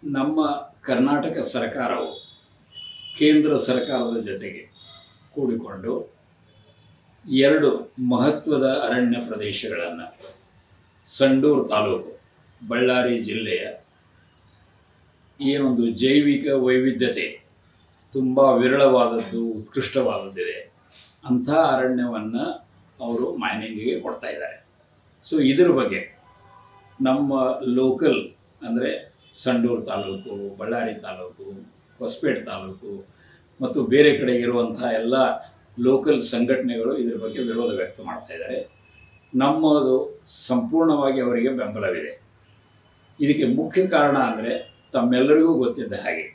ನಮ್ಮ ಕರ್ನಾಟಕ ಸರ್ಕಾರವು ಕೇಂದ್ರ ಸರ್ಕಾರದ ಜೊತೆಗೆ ಕೂಡಿಕೊಂಡು ಎರಡು ಮಹತ್ವದ ಅರಣ್ಯ ಪ್ರದೇಶಗಳನ್ನು ಸಂಡೂರು ತಾಲೂಕು ಬಳ್ಳಾರಿ ಜಿಲ್ಲೆಯ ಏನೊಂದು ಜೈವಿಕ ವೈವಿಧ್ಯತೆ ತುಂಬ ವಿರಳವಾದದ್ದು ಉತ್ಕೃಷ್ಟವಾದದ್ದಿದೆ ಅಂಥ ಅರಣ್ಯವನ್ನು ಅವರು ಮೈನಿಂಗಿಗೆ ಕೊಡ್ತಾ ಇದ್ದಾರೆ. ಸೊ ಇದರ ಬಗ್ಗೆ ನಮ್ಮ ಲೋಕಲ್ ಅಂದರೆ ಸಂಡೂರು ತಾಲೂಕು, ಬಳ್ಳಾರಿ ತಾಲೂಕು, ಹೊಸಪೇಟೆ ತಾಲೂಕು ಮತ್ತು ಬೇರೆ ಕಡೆಗಿರುವಂತಹ ಎಲ್ಲ ಲೋಕಲ್ ಸಂಘಟನೆಗಳು ಇದರ ಬಗ್ಗೆ ವಿರೋಧ ವ್ಯಕ್ತ ಮಾಡ್ತಾ ಇದ್ದಾರೆ. ನಮ್ಮದು ಸಂಪೂರ್ಣವಾಗಿ ಅವರಿಗೆ ಬೆಂಬಲವಿದೆ. ಇದಕ್ಕೆ ಮುಖ್ಯ ಕಾರಣ ಅಂದರೆ ತಮ್ಮೆಲ್ಲರಿಗೂ ಗೊತ್ತಿದ್ದ ಹಾಗೆ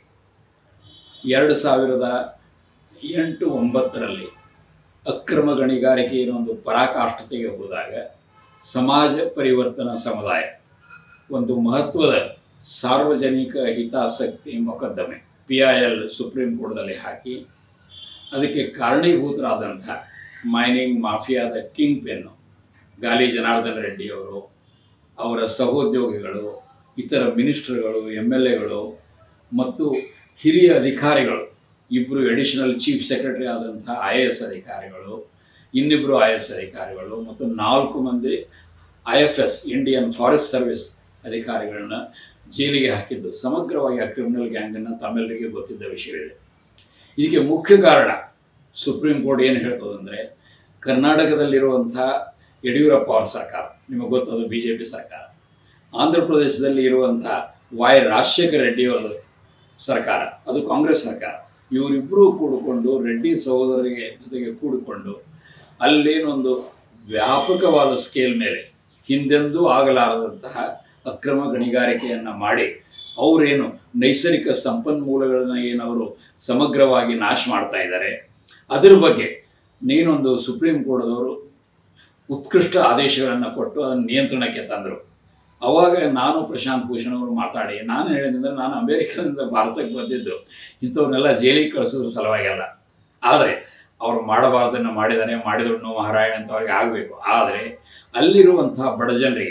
2008-9ರಲ್ಲಿ ಅಕ್ರಮ ಗಣಿಗಾರಿಕೆ ಏನೊಂದು ಪರಾಕಾಷ್ಠತೆಗೆ ಹೋದಾಗ ಸಮಾಜ ಪರಿವರ್ತನಾ ಸಮುದಾಯ ಒಂದು ಮಹತ್ವದ ಸಾರ್ವಜನಿಕ ಹಿತಾಸಕ್ತಿ ಮೊಕದ್ದಮೆ PIL ಸುಪ್ರೀಂ ಕೋರ್ಟ್ದಲ್ಲಿ ಹಾಕಿ ಅದಕ್ಕೆ ಕಾರಣೀಭೂತರಾದಂಥ ಮೈನಿಂಗ್ ಮಾಫಿಯಾದ ಕಿಂಗ್ ಪೆನ್ನು ಗಾಲಿ ಜನಾರ್ದನ್ ರೆಡ್ಡಿಯವರು, ಅವರ ಸಹೋದ್ಯೋಗಿಗಳು, ಇತರ ಮಿನಿಸ್ಟರ್ಗಳು, MLAಗಳು ಮತ್ತು ಹಿರಿಯ ಅಧಿಕಾರಿಗಳು, ಇಬ್ಬರು ಅಡಿಷನಲ್ ಚೀಫ್ ಸೆಕ್ರೆಟರಿ ಆದಂಥ IAS ಅಧಿಕಾರಿಗಳು, ಇನ್ನಿಬ್ಬರು IAS ಅಧಿಕಾರಿಗಳು ಮತ್ತು 4 ಮಂದಿ IFS ಇಂಡಿಯನ್ ಫಾರೆಸ್ಟ್ ಸರ್ವಿಸ್ ಅಧಿಕಾರಿಗಳನ್ನ ಜೈಲಿಗೆ ಹಾಕಿದ್ದು ಸಮಗ್ರವಾಗಿ ಆ ಕ್ರಿಮಿನಲ್ ಗ್ಯಾಂಗನ್ನು ತಮ್ಮೆಲ್ಲರಿಗೆ ಗೊತ್ತಿದ್ದ ವಿಷಯವಿದೆ. ಇದಕ್ಕೆ ಮುಖ್ಯ ಕಾರಣ ಸುಪ್ರೀಂ ಕೋರ್ಟ್ ಏನು ಹೇಳ್ತದಂದರೆ, ಕರ್ನಾಟಕದಲ್ಲಿರುವಂಥ ಯಡಿಯೂರಪ್ಪ ಅವರ ಸರ್ಕಾರ, ನಿಮಗೆ ಗೊತ್ತದು BJP ಸರ್ಕಾರ, ಆಂಧ್ರ ಪ್ರದೇಶದಲ್ಲಿ ಇರುವಂಥ ರಾಜಶೇಖರ ರೆಡ್ಡಿಯವರ ಸರ್ಕಾರ, ಅದು ಕಾಂಗ್ರೆಸ್ ಸರ್ಕಾರ. ಇವರಿಬ್ಬರೂ ಕೂಡಿಕೊಂಡು ರೆಡ್ಡಿ ಸಹೋದರರಿಗೆ ಜೊತೆಗೆ ಕೂಡಿಕೊಂಡು ಅಲ್ಲೇನೊಂದು ವ್ಯಾಪಕವಾದ ಸ್ಕೇಲ್ ಮೇಲೆ ಹಿಂದೆಂದೂ ಆಗಲಾರದಂತಹ ಅಕ್ರಮ ಗಣಿಗಾರಿಕೆಯನ್ನು ಮಾಡಿ ಅವರೇನು ನೈಸರ್ಗಿಕ ಸಂಪನ್ಮೂಲಗಳನ್ನು ಏನವರು ಸಮಗ್ರವಾಗಿ ನಾಶ ಮಾಡ್ತಾ ಇದ್ದಾರೆ, ಅದರ ಬಗ್ಗೆ ನೀನೊಂದು ಸುಪ್ರೀಂ ಕೋರ್ಟ್ದವರು ಉತ್ಕೃಷ್ಟ ಆದೇಶಗಳನ್ನು ಕೊಟ್ಟು ಅದನ್ನು ನಿಯಂತ್ರಣಕ್ಕೆ ತಂದರು. ಆವಾಗ ನಾನು ಪ್ರಶಾಂತ್ ಭೂಷಣ್ ಅವರು ಮಾತಾಡಿ ನಾನು ಹೇಳಿದ್ರೆ, ನಾನು ಅಮೇರಿಕಾದಿಂದ ಭಾರತಕ್ಕೆ ಬಂದಿದ್ದು ಇಂಥವ್ರನ್ನೆಲ್ಲ ಜೈಲಿಗೆ ಕಳಿಸೋದ್ರ ಸಲುವಾಗಿಲ್ಲ, ಆದರೆ ಅವರು ಮಾಡಬಾರ್ದನ್ನು ಮಾಡಿದ್ದಾರೆ, ಮಾಡಿದ್ರು ಮಹಾರಾಯ ಅಂತ ಅವ್ರಿಗೆ ಆಗಬೇಕು. ಆದರೆ ಅಲ್ಲಿರುವಂತಹ ಬಡ ಜನರಿಗೆ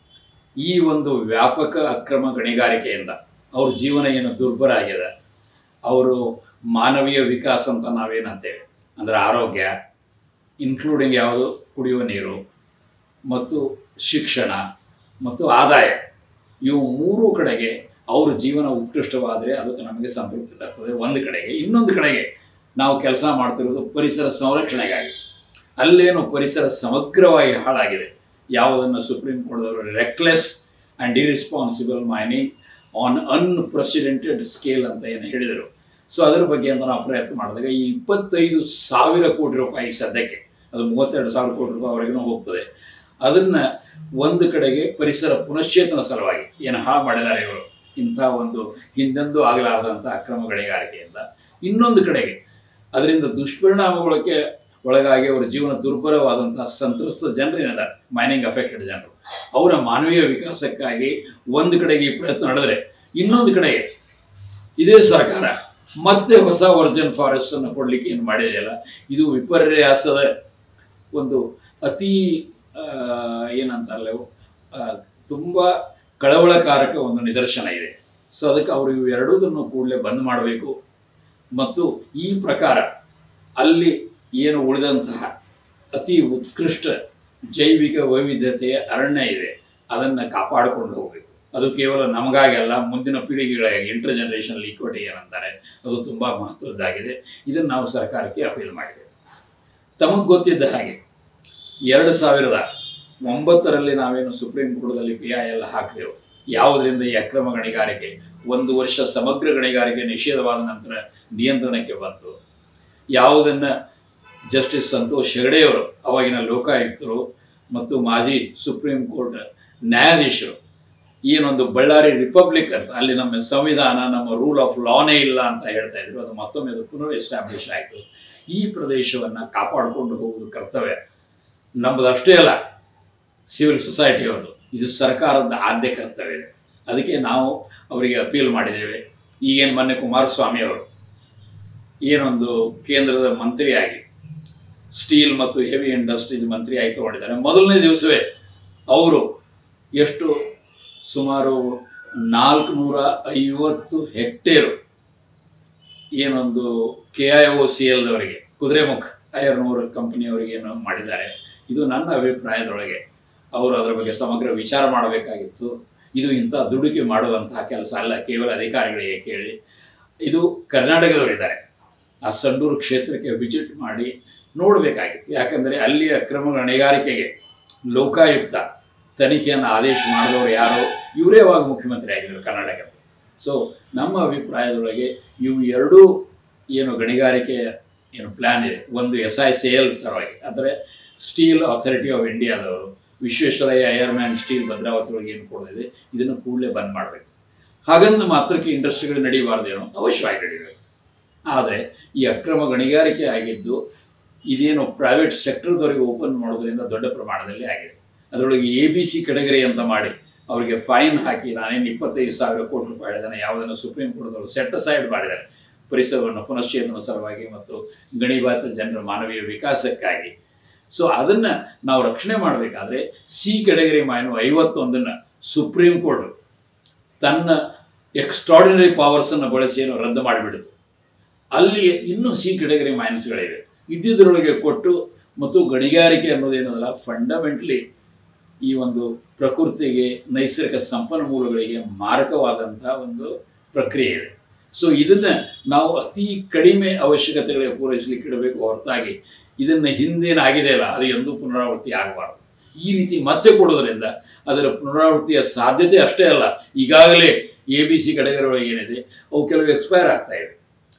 ಈ ಒಂದು ವ್ಯಾಪಕ ಅಕ್ರಮ ಗಣಿಗಾರಿಕೆಯಿಂದ ಅವ್ರ ಜೀವನ ಏನು ದುರ್ಬರ ಆಗಿದೆ, ಅವರು ಮಾನವೀಯ ವಿಕಾಸ ಅಂತ ನಾವೇನಂತೇವೆ ಅಂದರೆ ಆರೋಗ್ಯ, ಇನ್ಕ್ಲೂಡಿಂಗ್ ಯಾವುದು ಕುಡಿಯುವ ನೀರು ಮತ್ತು ಶಿಕ್ಷಣ ಮತ್ತು ಆದಾಯ, ಇವು 3 ಕಡೆಗೆ ಅವ್ರ ಜೀವನ ಉತ್ಕೃಷ್ಟವಾದರೆ ಅದಕ್ಕೆ ನಮಗೆ ಸಂತೃಪ್ತಿ ತರ್ತದೆ ಒಂದು ಕಡೆಗೆ. ಇನ್ನೊಂದು ಕಡೆಗೆ ನಾವು ಕೆಲಸ ಮಾಡ್ತಿರೋದು ಪರಿಸರ ಸಂರಕ್ಷಣೆಗಾಗಿ. ಅಲ್ಲೇನು ಪರಿಸರ ಸಮಗ್ರವಾಗಿ ಹಾಳಾಗಿದೆ, ಯಾವುದನ್ನು ಸುಪ್ರೀಂ ಕೋರ್ಟ್ದವರು reckless and irresponsible mining on unprecedented scale ಅಂತ ಏನು ಹೇಳಿದರು. ಸೊ ಅದರ ಬಗ್ಗೆ ಅಂತ ನಾವು ಪ್ರಯತ್ನ ಮಾಡಿದಾಗ ಈ 25,000 ಕೋಟಿ ರೂಪಾಯಿ ಸದ್ಯಕ್ಕೆ, ಅದು 32,000 ಕೋಟಿ ರೂಪಾಯಿವರೆಗೂ ಹೋಗ್ತದೆ, ಅದನ್ನು ಒಂದು ಕಡೆಗೆ ಪರಿಸರ ಪುನಶ್ಚೇತನ ಸಲುವಾಗಿ ಏನು ಹಾಳು ಮಾಡಿದ್ದಾರೆ ಇವರು ಇಂಥ ಒಂದು ಹಿಂದೆಂದೂ ಆಗಲಾರದಂಥ ಅಕ್ರಮ ಗಣಿಗಾರಿಕೆಯಿಂದ, ಇನ್ನೊಂದು ಕಡೆಗೆ ಅದರಿಂದ ದುಷ್ಪರಿಣಾಮಗಳಿಗೆ ಒಳಗಾಗಿ ಅವರ ಜೀವನ ದುರ್ಬಲವಾದಂತಹ ಸಂತ್ರಸ್ತ ಜನರೇನಿದ್ದಾರೆ, ಮೈನಿಂಗ್ ಅಫೆಕ್ಟೆಡ್ ಜನರು, ಅವರ ಮಾನವೀಯ ವಿಕಾಸಕ್ಕಾಗಿ ಒಂದು ಕಡೆಗೆ ಈ ಪ್ರಯತ್ನ ನಡೆದರೆ, ಇನ್ನೊಂದು ಕಡೆಗೆ ಇದೇ ಸರ್ಕಾರ ಮತ್ತೆ ಹೊಸ ವರ್ಜಿನ್ ಫಾರೆಸ್ಟನ್ನು ಕೊಡಲಿಕ್ಕೆ ಏನು ಮಾಡಿದೆಯಲ್ಲ, ಇದು ವಿಪರ್ಯಾಸದ ಒಂದು ಅತಿ ಏನಂತಾರಲ್ಲ ತುಂಬ ಕಳವಳಕಾರಕ ಒಂದು ನಿದರ್ಶನ ಇದೆ. ಸೊ ಅದಕ್ಕೆ ಅವರು ಇವು ಎರಡೂದನ್ನು ಕೂಡಲೇ ಬಂದ್ ಮಾಡಬೇಕು ಮತ್ತು ಈ ಪ್ರಕಾರ ಅಲ್ಲಿ ಏನು ಉಳಿದಂತಹ ಅತಿ ಉತ್ಕೃಷ್ಟ ಜೈವಿಕ ವೈವಿಧ್ಯತೆಯ ಅರಣ್ಯ ಇದೆ ಅದನ್ನು ಕಾಪಾಡಿಕೊಂಡು ಹೋಗಬೇಕು. ಅದು ಕೇವಲ ನಮಗಾಗಲ್ಲ, ಮುಂದಿನ ಪೀಳಿಗೆಗಳಿಗೆ ಇಂಟರ್ ಜನರೇಷನಲ್ ಈಕ್ವಿಟಿ ಏನಂತಾರೆ ಅದು ತುಂಬ ಮಹತ್ವದ್ದಾಗಿದೆ. ಇದನ್ನು ನಾವು ಸರ್ಕಾರಕ್ಕೆ ಅಪೀಲ್ ಮಾಡಿದ್ದೇವೆ. ತಮಗೆ ಗೊತ್ತಿದ್ದ ಹಾಗೆ 2009ರಲ್ಲಿ ನಾವೇನು ಸುಪ್ರೀಂ ಕೋರ್ಟ್ದಲ್ಲಿ PIL ಹಾಕಿದೆವು, ಯಾವುದರಿಂದ ಈ ಅಕ್ರಮ ಗಣಿಗಾರಿಕೆ 1 ವರ್ಷ ಸಮಗ್ರ ಗಣಿಗಾರಿಕೆ ನಿಷೇಧವಾದ ನಂತರ ನಿಯಂತ್ರಣಕ್ಕೆ ಬಂತು. ಯಾವುದನ್ನು ಜಸ್ಟಿಸ್ ಸಂತೋಷ್ ಹೆಗಡೆಯವರು, ಅವಾಗಿನ ಲೋಕಾಯುಕ್ತರು ಮತ್ತು ಮಾಜಿ ಸುಪ್ರೀಂ ಕೋರ್ಟ್ ನ್ಯಾಯಾಧೀಶರು ಏನೊಂದು ಬಳ್ಳಾರಿ ರಿಪಬ್ಲಿಕ್ ಅಂತ, ಅಲ್ಲಿ ನಮ್ಮ ಸಂವಿಧಾನ, ನಮ್ಮ ರೂಲ್ ಆಫ್ ಲಾನೇ ಇಲ್ಲ ಅಂತ ಹೇಳ್ತಾ ಇದ್ರು, ಅದು ಮತ್ತೊಮ್ಮೆ ಅದು ಪುನರ್ ಎಸ್ಟಾಬ್ಲಿಷ್ ಆಯಿತು. ಈ ಪ್ರದೇಶವನ್ನು ಕಾಪಾಡಿಕೊಂಡು ಹೋಗುವುದು ಕರ್ತವ್ಯ ನಮ್ಮದಷ್ಟೇ ಅಲ್ಲ, ಸಿವಿಲ್ ಸೊಸೈಟಿಯವರು, ಇದು ಸರ್ಕಾರದ ಆದ್ಯ ಕರ್ತವ್ಯ ಇದೆ. ಅದಕ್ಕೆ ನಾವು ಅವರಿಗೆ ಅಪೀಲ್ ಮಾಡಿದ್ದೇವೆ. ಈಗೇನು ಮೊನ್ನೆ ಕುಮಾರಸ್ವಾಮಿ ಅವರು ಏನೊಂದು ಕೇಂದ್ರದ ಮಂತ್ರಿಯಾಗಿ ಸ್ಟೀಲ್ ಮತ್ತು ಹೆವಿ ಇಂಡಸ್ಟ್ರೀಸ್ ಮಂತ್ರಿ ಆಗಿ ತಗೊಂಡಿದ್ದಾರೆ. ಮೊದಲನೇ ದಿವಸವೇ ಅವರು ಎಷ್ಟು ಸುಮಾರು 450 ಹೆಕ್ಟೇರು ಏನೊಂದು KIOCLದವರಿಗೆ ಕುದುರೆಮುಖ ಐರನ್ ಕಂಪನಿಯವರಿಗೆ ಏನು ಮಾಡಿದ್ದಾರೆ. ಇದು ನನ್ನ ಅಭಿಪ್ರಾಯದೊಳಗೆ ಅವರು ಅದರ ಬಗ್ಗೆ ಸಮಗ್ರ ವಿಚಾರ ಮಾಡಬೇಕಾಗಿತ್ತು. ಇದು ಇಂಥ ದುಡುಕಿ ಮಾಡುವಂತಹ ಕೆಲಸ ಅಲ್ಲ, ಕೇವಲ ಅಧಿಕಾರಿಗಳಿಗೆ ಕೇಳಿ. ಇದು ಕರ್ನಾಟಕದವರಿದ್ದಾರೆ, ಆ ಸಂಡೂರು ಕ್ಷೇತ್ರಕ್ಕೆ ವಿಸಿಟ್ ಮಾಡಿ ನೋಡಬೇಕಾಗಿತ್ತು. ಯಾಕಂದರೆ ಅಲ್ಲಿ ಅಕ್ರಮ ಗಣಿಗಾರಿಕೆಗೆ ಲೋಕಾಯುಕ್ತ ತನಿಖೆಯನ್ನು ಆದೇಶ ಮಾಡಿದವರು ಯಾರು? ಇವರೇ ಅವಾಗ ಮುಖ್ಯಮಂತ್ರಿ ಆಗಿದ್ದರು ಕರ್ನಾಟಕದ. ಸೊ ನಮ್ಮ ಅಭಿಪ್ರಾಯದೊಳಗೆ ಇವು ಎರಡೂ ಏನು ಗಣಿಗಾರಿಕೆ ಏನು ಪ್ಲ್ಯಾನ್ ಇದೆ, ಒಂದು SICL ಸಲುವಾಗಿ, ಅಂದರೆ ಸ್ಟೀಲ್ ಅಥಾರಿಟಿ ಆಫ್ ಇಂಡಿಯಾದವರು ವಿಶ್ವೇಶ್ವರಯ್ಯ ಏರ್ಮ್ಯಾನ್ ಸ್ಟೀಲ್ ಭದ್ರಾವತಿ ಒಳಗೆ ಏನು ಕೊಡೋದಿದೆ ಇದನ್ನು ಕೂಡಲೇ ಬಂದ್ ಮಾಡಬೇಕು. ಹಾಗಂದು ಮಾತ್ರಕ್ಕೆ ಇಂಡಸ್ಟ್ರಿಗಳು ನಡೀಬಾರ್ದೇನೋ, ಅವಶ್ಯವಾಗಿ ನಡೀಬೇಕು. ಆದರೆ ಈ ಅಕ್ರಮ ಗಣಿಗಾರಿಕೆ ಆಗಿದ್ದು ಇದೇನು ಪ್ರೈವೇಟ್ ಸೆಕ್ಟರ್ದವರಿಗೆ ಓಪನ್ ಮಾಡೋದ್ರಿಂದ ದೊಡ್ಡ ಪ್ರಮಾಣದಲ್ಲಿ ಆಗಿದೆ. ಅದರೊಳಗೆ ABC ಕೆಟಗರಿ ಅಂತ ಮಾಡಿ ಅವರಿಗೆ ಫೈನ್ ಹಾಕಿ ನಾನೇನು 25,000 ಕೋಟಿ ರೂಪಾಯಿ ಹೇಳಿದಾನೆ ಯಾವುದನ್ನು ಸುಪ್ರೀಂ ಕೋರ್ಟ್ದವರು ಸೆಟ್ ಅಸೈಡ್ ಮಾಡಿದ್ದಾರೆ ಪರಿಸರವನ್ನು ಪುನಶ್ಚೇತನ ಸಲುವಾಗಿ ಮತ್ತು ಗಣಿಬಾಧಿತ ಜನರ ಮಾನವೀಯ ವಿಕಾಸಕ್ಕಾಗಿ. ಸೊ ಅದನ್ನು ನಾವು ರಕ್ಷಣೆ ಮಾಡಬೇಕಾದ್ರೆ C category mine 51 supreme court ತನ್ನ ಎಕ್ಸ್ಟ್ರಾರ್ಡಿನರಿ ಪವರ್ಸನ್ನು ಬಳಸಿ ಏನು ರದ್ದು ಮಾಡಿಬಿಡ್ತು. ಅಲ್ಲಿ ಇನ್ನೂ C ಕೆಟಗರಿ ಮೈನ್ಸ್ಗಳಿವೆ, ಇದ್ದಿದ್ದರೊಳಗೆ ಕೊಟ್ಟು ಮತ್ತು ಗಣಿಗಾರಿಕೆ ಅನ್ನೋದೇನದಲ್ಲ ಫಂಡಮೆಂಟ್ಲಿ ಈ ಒಂದು ಪ್ರಕೃತಿಗೆ ನೈಸರ್ಗಿಕ ಸಂಪನ್ಮೂಲಗಳಿಗೆ ಮಾರಕವಾದಂಥ ಒಂದು ಪ್ರಕ್ರಿಯೆ ಇದೆ. ಸೊ ಇದನ್ನು ನಾವು ಅತಿ ಕಡಿಮೆ ಅವಶ್ಯಕತೆಗಳಿಗೆ ಪೂರೈಸಲಿಕ್ಕೆ ಇಡಬೇಕು ಹೊರತಾಗಿ ಇದನ್ನು ಹಿಂದೇನಾಗಿದೆ ಅಲ್ಲ ಅದು ಎಂದೂ ಪುನರಾವರ್ತಿ ಆಗಬಾರ್ದು. ಈ ರೀತಿ ಮತ್ತೆ ಕೊಡೋದ್ರಿಂದ ಅದರ ಪುನರಾವರ್ತಿಯ ಸಾಧ್ಯತೆ ಅಷ್ಟೇ ಅಲ್ಲ, ಈಗಾಗಲೇ ABC ಕೆಟಗರಿ ಒಳಗೆ ಏನಿದೆ ಅವು ಕೆಲವು ಎಕ್ಸ್ಪೈರ್ ಆಗ್ತಾ ಇವೆ.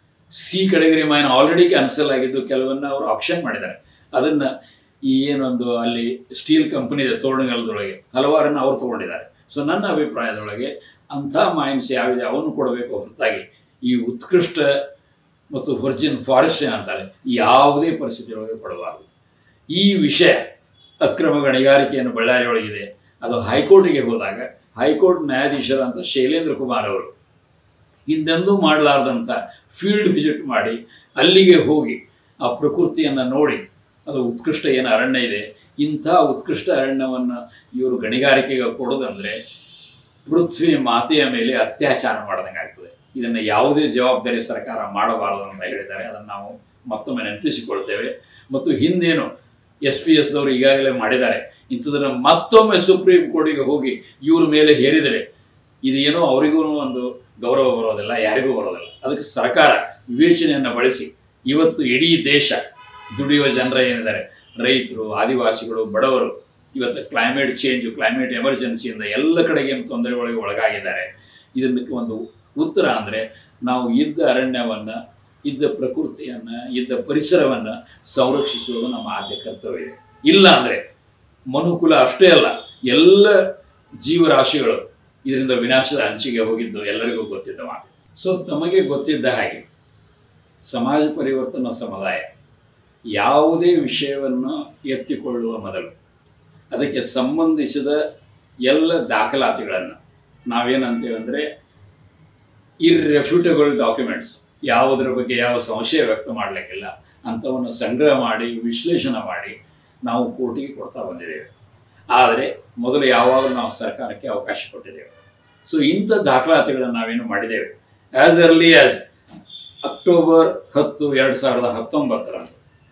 C category mine already cancel ಆಗಿದ್ದು, ಕೆಲವನ್ನ ಅವರು ಆಕ್ಷನ್ ಮಾಡಿದ್ದಾರೆ. ಅದನ್ನು ಈ ಏನೊಂದು ಅಲ್ಲಿ ಸ್ಟೀಲ್ ಕಂಪನಿ ಇದೆ ತೋರಣಗಲದೊಳಗೆ ಹಲವಾರನ್ನು ಅವರು ತೊಗೊಂಡಿದ್ದಾರೆ. ಸೊ ನನ್ನ ಅಭಿಪ್ರಾಯದೊಳಗೆ ಅಂಥ ಮೈನ್ಸ್ ಯಾವಿದೆ ಅವನ್ನು ಕೊಡಬೇಕು ಹೊರತಾಗಿ ಈ ಉತ್ಕೃಷ್ಟ ಮತ್ತು ವರ್ಜಿನ್ ಫಾರೆಸ್ಟ್ ಏನಂತಾರೆ ಯಾವುದೇ ಪರಿಸ್ಥಿತಿಯೊಳಗೆ ಕೊಡಬಾರದು. ಈ ವಿಷಯ ಅಕ್ರಮ ಗಣಿಗಾರಿಕೆಯನ್ನು ಬಳ್ಳಾರಿ ಒಳಗಿದೆ, ಅದು ಹೈಕೋರ್ಟಿಗೆ ಹೋದಾಗ ಹೈಕೋರ್ಟ್ ನ್ಯಾಯಾಧೀಶರಾದಂಥ ಶೈಲೇಂದ್ರ ಕುಮಾರ್ ಅವರು ಹಿಂದೆಂದೂ ಮಾಡಲಾರ್ದಂಥ ಫೀಲ್ಡ್ ವಿಸಿಟ್ ಮಾಡಿ ಅಲ್ಲಿಗೆ ಹೋಗಿ ಆ ಪ್ರಕೃತಿಯನ್ನು ನೋಡಿ ಅದು ಉತ್ಕೃಷ್ಟ ಏನು ಅರಣ್ಯ ಇದೆ, ಇಂಥ ಉತ್ಕೃಷ್ಟ ಅರಣ್ಯವನ್ನು ಇವರು ಗಣಿಗಾರಿಕೆಗೆ ಕೊಡೋದಂದರೆ ಪೃಥ್ವಿ ಮಾತೆಯ ಮೇಲೆ ಅತ್ಯಾಚಾರ ಮಾಡ್ದಂಗೆ ಆಗ್ತದೆ. ಇದನ್ನು ಯಾವುದೇ ಜವಾಬ್ದಾರಿ ಸರ್ಕಾರ ಮಾಡಬಾರದು ಅಂತ ಹೇಳಿದ್ದಾರೆ. ಅದನ್ನು ನಾವು ಮತ್ತೊಮ್ಮೆ ನೆನಪಿಸಿಕೊಳ್ತೇವೆ. ಮತ್ತು ಹಿಂದೇನು SPS ಈಗಾಗಲೇ ಮಾಡಿದ್ದಾರೆ, ಇಂಥದನ್ನು ಮತ್ತೊಮ್ಮೆ ಸುಪ್ರೀಂ ಕೋರ್ಟಿಗೆ ಹೋಗಿ ಇವ್ರ ಮೇಲೆ ಹೇರಿದರೆ ಇದೇನೋ ಅವರಿಗೂ ಒಂದು ಗೌರವ ಬರೋದಿಲ್ಲ, ಯಾರಿಗೂ ಬರೋದಿಲ್ಲ. ಅದಕ್ಕೆ ಸರ್ಕಾರ ವಿವೇಚನೆಯನ್ನು ಬಳಸಿ ಇವತ್ತು ಇಡೀ ದೇಶ ದುಡಿಯುವ ಜನರ ಏನಿದ್ದಾರೆ ರೈತರು, ಆದಿವಾಸಿಗಳು, ಬಡವರು ಇವತ್ತು ಕ್ಲೈಮೇಟ್ ಚೇಂಜು, ಕ್ಲೈಮೇಟ್ ಎಮರ್ಜೆನ್ಸಿಯಿಂದ ಎಲ್ಲ ಕಡೆಗೆ ತೊಂದರೆಗಳಿಗೆ ಒಳಗಾಗಿದ್ದಾರೆ. ಇದಕ್ಕೆ ಒಂದು ಉತ್ತರ ಅಂದರೆ ನಾವು ಇದ್ದ ಅರಣ್ಯವನ್ನು, ಇದ್ದ ಪ್ರಕೃತಿಯನ್ನು, ಇದ್ದ ಪರಿಸರವನ್ನು ಸಂರಕ್ಷಿಸುವುದು ನಮ್ಮ ಆದ್ಯ ಕರ್ತವ್ಯ ಇದೆ. ಇಲ್ಲ ಅಂದರೆ ಮನುಕುಲ ಅಷ್ಟೇ ಅಲ್ಲ, ಎಲ್ಲ ಜೀವರಾಶಿಗಳು ಇದರಿಂದ ವಿನಾಶದ ಅಂಚಿಗೆ ಹೋಗಿದ್ದು ಎಲ್ಲರಿಗೂ ಗೊತ್ತಿದ್ದ ಮಾತು. ಸೊ ತಮಗೆ ಗೊತ್ತಿದ್ದ ಹಾಗೆ ಸಮಾಜ ಪರಿವರ್ತನಾ ಸಮುದಾಯ ಯಾವುದೇ ವಿಷಯವನ್ನು ಎತ್ತಿಕೊಳ್ಳುವ ಮೊದಲು ಅದಕ್ಕೆ ಸಂಬಂಧಿಸಿದ ಎಲ್ಲ ದಾಖಲಾತಿಗಳನ್ನು ನಾವೇನಂತೇವೆ ಅಂದರೆ ಇರ್ರೆಫ್ಯೂಟಬಲ್ ಡಾಕ್ಯುಮೆಂಟ್ಸ್, ಯಾವುದರ ಬಗ್ಗೆ ಯಾವ ಸಂಶಯ ವ್ಯಕ್ತ ಮಾಡಲಿಕ್ಕಿಲ್ಲ ಅಂಥವನ್ನು ಸಂಗ್ರಹ ಮಾಡಿ ವಿಶ್ಲೇಷಣೆ ಮಾಡಿ ನಾವು ಕೋರ್ಟಿಗೆ ಕೊಡ್ತಾ ಬಂದಿದ್ದೇವೆ. ಆದರೆ ಮೊದಲು ಯಾವಾಗಲೂ ನಾವು ಸರ್ಕಾರಕ್ಕೆ ಅವಕಾಶ ಕೊಟ್ಟಿದ್ದೇವೆ. ಸೊ ಇಂಥ ದಾಖಲಾತಿಗಳನ್ನು ನಾವೇನು ಮಾಡಿದ್ದೇವೆ. As early as October 10, 2019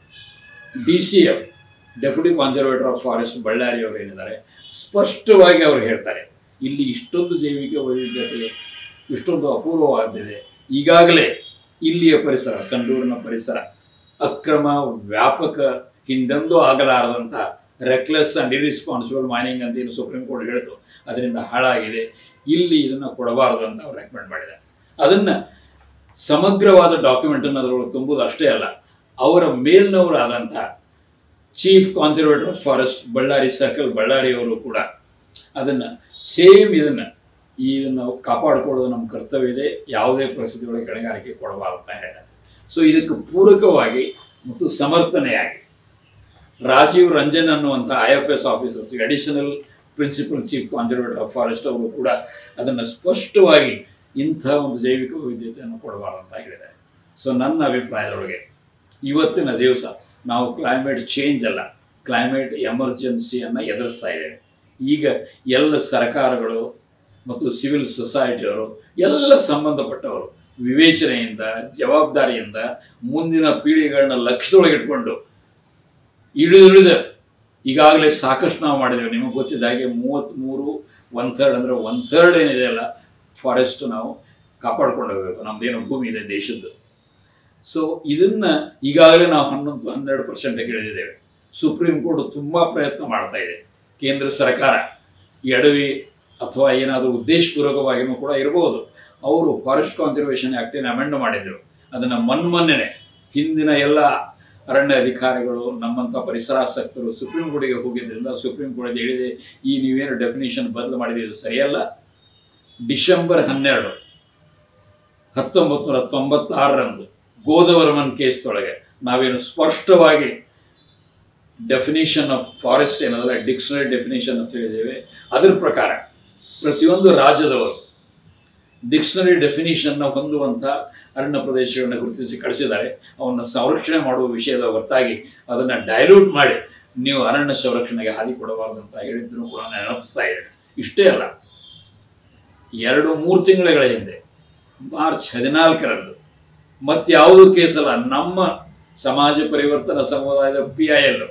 DCF deputy conservator of forest Bellary ಅವರು ಏನಿದ್ದಾರೆ ಸ್ಪಷ್ಟವಾಗಿ ಅವರು ಹೇಳ್ತಾರೆ, ಇಲ್ಲಿ ಇಷ್ಟೊಂದು ಜೈವಿಕ ವೈವಿಧ್ಯತೆ, ಇಷ್ಟೊಂದು ಅಪೂರ್ವವಾಗಿದೆ. ಈಗಾಗಲೇ ಇಲ್ಲಿಯ ಪರಿಸರ, ಸಂಡೂರಿನ ಪರಿಸರ ಅಕ್ರಮ, ವ್ಯಾಪಕ, ಹಿಂದೆಂದೂ ಆಗಲಾರದಂಥ ರೆಕ್ಲೆಸ್ ಆ್ಯಂಡ್ ಇರ್ರೆಸ್ಪಾನ್ಸಿಬಲ್ ಮೈನಿಂಗ್ ಅಂತ ಏನು ಸುಪ್ರೀಂ ಕೋರ್ಟ್ ಹೇಳ್ತು, ಅದರಿಂದ ಹಾಳಾಗಿದೆ. ಇಲ್ಲಿ ಇದನ್ನು ಕೊಡಬಾರ್ದು ಅಂತ ಅವ್ರು ರೆಕಮೆಂಡ್ ಮಾಡಿದ್ದಾರೆ. ಅದನ್ನು ಸಮಗ್ರವಾದ ಡಾಕ್ಯುಮೆಂಟನ್ನು ಅದರೊಳಗೆ ತುಂಬುವುದು ಅಷ್ಟೇ ಅಲ್ಲ, ಅವರ ಮೇಲ್ನವರಾದಂಥ chief conservator of forest Bellary circle ಬಳ್ಳಾರಿಯವರು ಕೂಡ ಅದನ್ನು ಸೇಮ್ ಇದನ್ನು ಕಾಪಾಡಿಕೊಳ್ಳೋದು ನಮ್ಮ ಕರ್ತವ್ಯ ಇದೆ, ಯಾವುದೇ ಪರಿಸ್ಥಿತಿಗಳಿಗೆ ಗಣಿಗಾರಿಕೆ ಕೊಡಬಾರ್ದು ಅಂತ ಹೇಳಿದ್ದಾರೆ. ಸೊ ಇದಕ್ಕೆ ಪೂರಕವಾಗಿ ಮತ್ತು ಸಮರ್ಥನೆಯಾಗಿ ರಾಜೀವ್ ರಂಜನ್ ಅನ್ನುವಂಥ IFS officers, additional principal chief conservator of forest ಅವರು ಕೂಡ ಅದನ್ನು ಸ್ಪಷ್ಟವಾಗಿ ಇಂಥ ಒಂದು ಜೈವಿಕ ವೈವಿಧ್ಯತೆಯನ್ನು ಕೊಡಬಾರ್ದು ಅಂತ ಹೇಳಿದ್ದಾರೆ. ಸೊ ನನ್ನ ಅಭಿಪ್ರಾಯದೊಳಗೆ ಇವತ್ತಿನ ದಿವಸ ನಾವು ಕ್ಲೈಮೇಟ್ ಚೇಂಜ್ ಅಲ್ಲ, ಕ್ಲೈಮೇಟ್ ಎಮರ್ಜೆನ್ಸಿಯನ್ನು ಎದುರಿಸ್ತಾ ಇದ್ದೇವೆ. ಈಗ ಎಲ್ಲ ಸರ್ಕಾರಗಳು ಮತ್ತು ಸಿವಿಲ್ ಸೊಸೈಟಿಯವರು ಎಲ್ಲ ಸಂಬಂಧಪಟ್ಟವರು ವಿವೇಚನೆಯಿಂದ ಜವಾಬ್ದಾರಿಯಿಂದ ಮುಂದಿನ ಪೀಳಿಗೆಗಳನ್ನ ಲಕ್ಷ್ಯದೊಳಗೆ ಇಟ್ಕೊಂಡು ಇಳಿದು ಈಗಾಗಲೇ ಸಾಕಷ್ಟು ನಾವು ಮಾಡಿದ್ದೇವೆ. ನಿಮಗೆ ಗೊತ್ತಿದ್ದ ಹಾಗೆ 33 1/3 ಅಂದರೆ 1/3 ಏನಿದೆ ಅಲ್ಲ ಫಾರೆಸ್ಟ್ ನಾವು ಕಾಪಾಡ್ಕೊಂಡು ಹೋಗಬೇಕು. ನಮ್ಮದೇನು ಭೂಮಿ ಇದೆ ದೇಶದ್ದು. ಸೊ ಇದನ್ನು ಈಗಾಗಲೇ ನಾವು 11-12% ಇಳಿದಿದ್ದೇವೆ. ಸುಪ್ರೀಂ ಕೋರ್ಟ್ ತುಂಬ ಪ್ರಯತ್ನ ಮಾಡ್ತಾ ಇದೆ. ಕೇಂದ್ರ ಸರ್ಕಾರ ಎಡವಿ ಅಥವಾ ಏನಾದರೂ ಉದ್ದೇಶಪೂರ್ವಕವಾಗಿಯೂ ಕೂಡ ಇರಬಹುದು, ಅವರು ಫಾರೆಸ್ಟ್ ಕಾನ್ಸರ್ವೇಷನ್ ಆ್ಯಕ್ಟನ್ನು ಅಮೆಂಡ್ ಮಾಡಿದರು. ಅದನ್ನು ಮೊನ್ನೆ ಹಿಂದಿನ ಎಲ್ಲ ಅರಣ್ಯ ಅಧಿಕಾರಿಗಳು ನಮ್ಮಂಥ ಪರಿಸರಾಸಕ್ತರು ಸುಪ್ರೀಂ ಕೋರ್ಟಿಗೆ ಹೋಗಿದ್ದರಿಂದ ಸುಪ್ರೀಂ ಕೋರ್ಟ್ ಹೇಳಿದೆ, ಈ ನೀವೇನು ಡೆಫಿನಿಷನ್ ಬದಲು ಮಾಡಿದೆ ಇದು ಸರಿಯಲ್ಲ. ಡಿಸೆಂಬರ್ 12, 1996 ಗೋದವರ್ಮನ್ ಕೇಸ್ದೊಳಗೆ ನಾವೇನು ಸ್ಪಷ್ಟವಾಗಿ ಡೆಫಿನಿಷನ್ ಆಫ್ ಫಾರೆಸ್ಟ್ ಏನದಲ್ಲ ಡಿಕ್ಷನರಿ ಡೆಫಿನಿಷನ್ ಅಂತ ಹೇಳಿದ್ದೇವೆ. ಅದರ ಪ್ರಕಾರ ಪ್ರತಿಯೊಂದು ರಾಜ್ಯದವರು ಡಿಕ್ಷನರಿ ಡೆಫಿನಿಷನ್ನ ಹೊಂದುವಂಥ ಅರಣ್ಯ ಪ್ರದೇಶಗಳನ್ನು ಗುರುತಿಸಿ ಕಳಿಸಿದ್ದಾರೆ. ಅವನ್ನು ಸಂರಕ್ಷಣೆ ಮಾಡುವ ವಿಷಯದ ಹೊರತಾಗಿ ಅದನ್ನು ಡೈಲ್ಯೂಟ್ ಮಾಡಿ ನೀವು ಅರಣ್ಯ ಸಂರಕ್ಷಣೆಗೆ ಹಾದಿ ಕೊಡಬಾರ್ದು ಅಂತ ಹೇಳಿದ್ರು ಕೂಡ ನೆನಪಿಸ್ತಾ ಇದ್ದಾರೆ. ಇಷ್ಟೇ ಅಲ್ಲ, 2-3 ತಿಂಗಳ ಹಿಂದೆ ಮಾರ್ಚ್ 14 ಮತ್ಯಾವುದು ಕೇಸಲ್ಲ, ನಮ್ಮ ಸಮಾಜ ಪರಿವರ್ತನಾ ಸಮುದಾಯದ PIL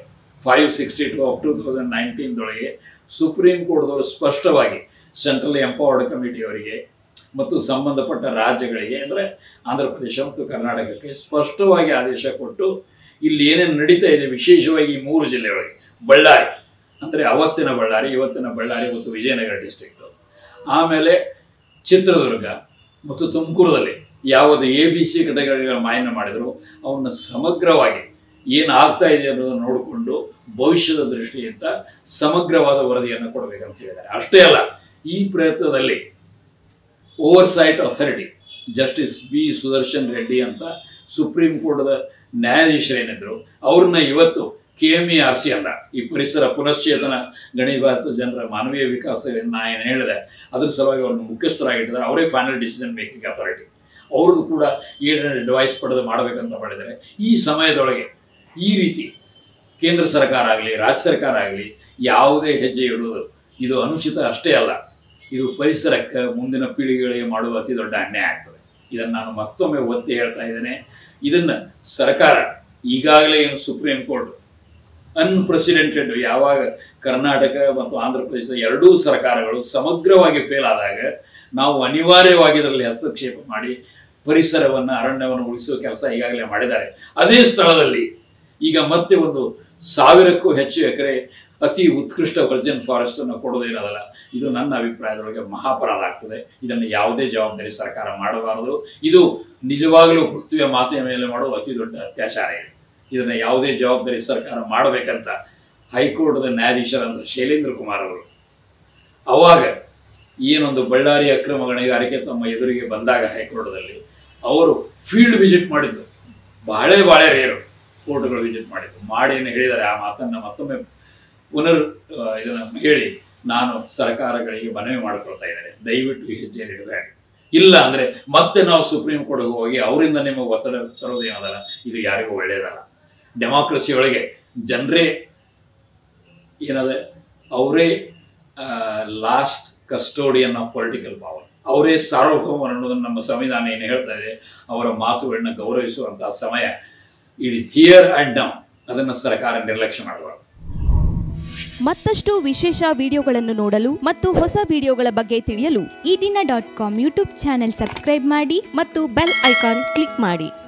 562 ಆಫ್ 2019 ಸುಪ್ರೀಂ ಕೋರ್ಟ್ದವರು ಸ್ಪಷ್ಟವಾಗಿ ಸೆಂಟ್ರಲ್ ಎಂಪವರ್ಡ್ ಕಮಿಟಿಯವರಿಗೆ ಮತ್ತು ಸಂಬಂಧಪಟ್ಟ ರಾಜ್ಯಗಳಿಗೆ ಅಂದರೆ ಆಂಧ್ರ ಪ್ರದೇಶ ಮತ್ತು ಕರ್ನಾಟಕಕ್ಕೆ ಸ್ಪಷ್ಟವಾಗಿ ಆದೇಶ ಕೊಟ್ಟು ಇಲ್ಲಿ ಏನೇನು ನಡೀತಾ ಇದೆ, ವಿಶೇಷವಾಗಿ ಈ 3 ಜಿಲ್ಲೆಗಳಿಗೆ, ಬಳ್ಳಾರಿ ಅಂದರೆ ಅವತ್ತಿನ ಬಳ್ಳಾರಿ, ಇವತ್ತಿನ ಬಳ್ಳಾರಿ ಮತ್ತು ವಿಜಯನಗರ ಡಿಸ್ಟ್ರಿಕ್ಟು, ಆಮೇಲೆ ಚಿತ್ರದುರ್ಗ ಮತ್ತು ತುಮಕೂರದಲ್ಲಿ ಯಾವುದು ABC ಘಟಕಗಳ ಮಾಯನ ಮಾಡಿದ್ರು ಅವನ್ನ ಸಮಗ್ರವಾಗಿ ಏನಾಗ್ತಾ ಇದೆ ಅನ್ನೋದನ್ನು ನೋಡಿಕೊಂಡು ಭವಿಷ್ಯದ ದೃಷ್ಟಿಯಿಂದ ಸಮಗ್ರವಾದ ವರದಿಯನ್ನು ಕೊಡಬೇಕಂತ ಹೇಳಿದ್ದಾರೆ. ಅಷ್ಟೇ ಅಲ್ಲ, ಈ ಪ್ರಯತ್ನದಲ್ಲಿ oversight authority justice B Sudarshan Reddy ಅಂತ ಸುಪ್ರೀಂ ಕೋರ್ಟ್ದ ನ್ಯಾಯಾಧೀಶರೇನಿದ್ರು ಅವ್ರನ್ನ ಇವತ್ತು KMERC ಅಲ್ಲ, ಈ ಪರಿಸರ ಪುನಶ್ಚೇತನ ಗಣಿಭಾರತ ಜನರ ಮಾನವೀಯ ವಿಕಾಸ ನಾ ಏನು ಹೇಳಿದೆ ಅದ್ರ ಸಲುವಾಗಿ ಅವ್ರನ್ನ ಮುಖ್ಯಸ್ಥರಾಗಿಟ್ಟಿದ್ದಾರೆ. ಅವರೇ ಫೈನಲ್ ಡಿಸಿಷನ್ ಮೇಕಿಂಗ್ ಅಥಾರಿಟಿ. ಅವ್ರದ್ದು ಕೂಡ ಏನು ಡಿವೈಸ್ ಪಡೆದು ಮಾಡಬೇಕಂತ ಮಾಡಿದ್ದಾರೆ. ಈ ಸಮಯದೊಳಗೆ ಈ ರೀತಿ ಕೇಂದ್ರ ಸರ್ಕಾರ ಆಗಲಿ ರಾಜ್ಯ ಸರ್ಕಾರ ಆಗಲಿ ಯಾವುದೇ ಹೆಜ್ಜೆ ಇಡುವುದು ಇದು ಅನುಚಿತ. ಅಷ್ಟೇ ಅಲ್ಲ, ಇದು ಪರಿಸರಕ್ಕೆ ಮುಂದಿನ ಪೀಳಿಗೆಗಳಿಗೆ ಮಾಡುವ ಅತಿ ದೊಡ್ಡ ಅನ್ಯಾಯ ಆಗ್ತದೆ. ಇದನ್ನು ನಾನು ಮತ್ತೊಮ್ಮೆ ಒತ್ತಿ ಹೇಳ್ತಾ ಇದ್ದೇನೆ. ಇದನ್ನು ಸರ್ಕಾರ ಈಗಾಗಲೇ ಏನು ಸುಪ್ರೀಂ ಕೋರ್ಟ್ ಅನ್ಪ್ರೆಸಿಡೆಂಟೆಡ್, ಯಾವಾಗ ಕರ್ನಾಟಕ ಮತ್ತು ಆಂಧ್ರ ಪ್ರದೇಶದ ಎರಡೂ ಸರ್ಕಾರಗಳು ಸಮಗ್ರವಾಗಿ ಫೇಲ್ ಆದಾಗ ನಾವು ಅನಿವಾರ್ಯವಾಗಿ ಇದರಲ್ಲಿ ಹಸ್ತಕ್ಷೇಪ ಮಾಡಿ ಪರಿಸರವನ್ನು ಅರಣ್ಯವನ್ನು ಉಳಿಸುವ ಕೆಲಸ ಈಗಾಗಲೇ ಮಾಡಿದ್ದಾರೆ. ಅದೇ ಸ್ಥಳದಲ್ಲಿ ಈಗ ಮತ್ತೆ 1,000ಕ್ಕೂ ಹೆಚ್ಚು ಎಕರೆ ಅತಿ ಉತ್ಕೃಷ್ಟ ವರ್ಜಿನ್ ಫಾರೆಸ್ಟನ್ನು ಕೊಡೋದೇನದಲ್ಲ, ಇದು ನನ್ನ ಅಭಿಪ್ರಾಯದೊಳಗೆ ಮಹಾಪರಾಧ ಆಗ್ತದೆ. ಇದನ್ನು ಯಾವುದೇ ಜವಾಬ್ದಾರಿ ಸರ್ಕಾರ ಮಾಡಬಾರದು. ಇದು ನಿಜವಾಗಲೂ ಪೃಥ್ವಿಯ ಮಾತೆಯ ಮೇಲೆ ಮಾಡುವ ಅತಿ ದೊಡ್ಡ ಅತ್ಯಾಚಾರ ಇದೆ. ಇದನ್ನು ಯಾವುದೇ ಜವಾಬ್ದಾರಿ ಸರ್ಕಾರ ಮಾಡಬೇಕಂತ ಹೈಕೋರ್ಟ್ದ ನ್ಯಾಯಾಧೀಶರಾದ ಶೈಲೇಂದ್ರ ಕುಮಾರ್ ಅವರು ಅವಾಗ ಏನೊಂದು ಬಳ್ಳಾರಿ ಅಕ್ರಮ ಗಣಿಗಾರಿಕೆ ತಮ್ಮ ಎದುರಿಗೆ ಬಂದಾಗ ಹೈಕೋರ್ಟ್ದಲ್ಲಿ ಅವರು ಫೀಲ್ಡ್ ವಿಸಿಟ್ ಮಾಡಿದ್ದು, ಭಾಳ ರೇರು ಕೋರ್ಟ್ಗಳು ವಿಸಿಟ್ ಮಾಡಿದ್ದು. ಮಾಡಿ ಏನು ಹೇಳಿದ್ದಾರೆ ಆ ಮಾತನ್ನು ಮತ್ತೊಮ್ಮೆ ಇದನ್ನು ಹೇಳಿ ನಾನು ಸರ್ಕಾರಗಳಿಗೆ ಮನವಿ ಮಾಡಿಕೊಳ್ತಾ ಇದ್ದಾರೆ, ದಯವಿಟ್ಟು ಈ ಹೆಜ್ಜೆಯನ್ನು ಇಡಬೇಡಿ. ಇಲ್ಲ ಅಂದರೆ ಮತ್ತೆ ನಾವು ಸುಪ್ರೀಂ ಕೋರ್ಟ್ಗೆ ಹೋಗಿ ಅವರಿಂದ ನಿಮಗೆ ಒತ್ತಡ ತರೋದೇನದಲ್ಲ, ಇದು ಯಾರಿಗೂ ಒಳ್ಳೆಯದಲ್ಲ. ಡೆಮಾಕ್ರಸಿಯೊಳಗೆ ಜನರೇ ಏನದ ಅವರೇ last custodian of political power, ಅವರೇ ಸಾರ್ವಭೌಮರು ಅನ್ನೋದನ್ನು ನಮ್ಮ ಸಂವಿಧಾನ ಏನು ಹೇಳ್ತಾ ಇದೆ. ಅವರ ಮಾತುಗಳನ್ನ ಗೌರವಿಸುವಂತಹ ಸಮಯ it is here and now. ಅದನ್ನು ಸರ್ಕಾರ ನಿರ್ಲಕ್ಷ್ಯ ಮಾಡಬಾರದು. ಮತ್ತಷ್ಟು ವಿಶೇಷ ವಿಡಿಯೋಗಳನ್ನು ನೋಡಲು ಮತ್ತು ಹೊಸ ವಿಡಿಯೋಗಳ ಬಗ್ಗೆ ತಿಳಿಯಲು eDina.com ಯೂಟ್ಯೂಬ್ ಚಾನೆಲ್ ಸಬ್ಸ್ಕ್ರೈಬ್ ಮಾಡಿ ಮತ್ತು ಬೆಲ್ ಐಕಾನ್ ಕ್ಲಿಕ್ ಮಾಡಿ.